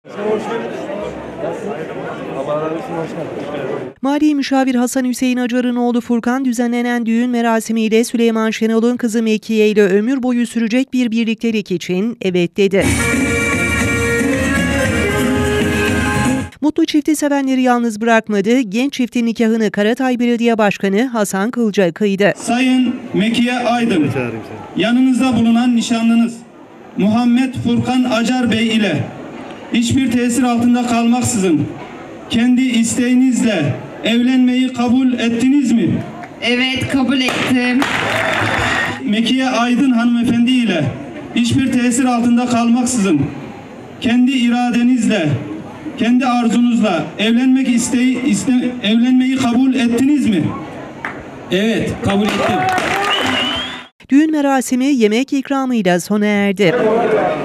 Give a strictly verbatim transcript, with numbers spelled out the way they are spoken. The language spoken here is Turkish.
Mali Müşavir Hasan Hüseyin Acar'ın oğlu Furkan düzenlenen düğün merasimiyle Süleyman Şenol'un kızı Mekiye ile ömür boyu sürecek bir birliktelik için evet dedi. Mutlu çifti sevenleri yalnız bırakmadı, genç çiftin nikahını Karatay Belediye Başkanı Hasan Kılca kıydı. Sayın Mekiye Aydın, yanınızda bulunan nişanlınız Muhammed Furkan Acar Bey ile hiçbir tesir altında kalmaksızın kendi isteğinizle evlenmeyi kabul ettiniz mi? Evet, kabul ettim. Mekiye Aydın hanımefendi ile hiçbir tesir altında kalmaksızın kendi iradenizle, kendi arzunuzla evlenmek isteği iste, evlenmeyi kabul ettiniz mi? Evet, kabul ettim. Düğün merasimi yemek ikramıyla sona erdi.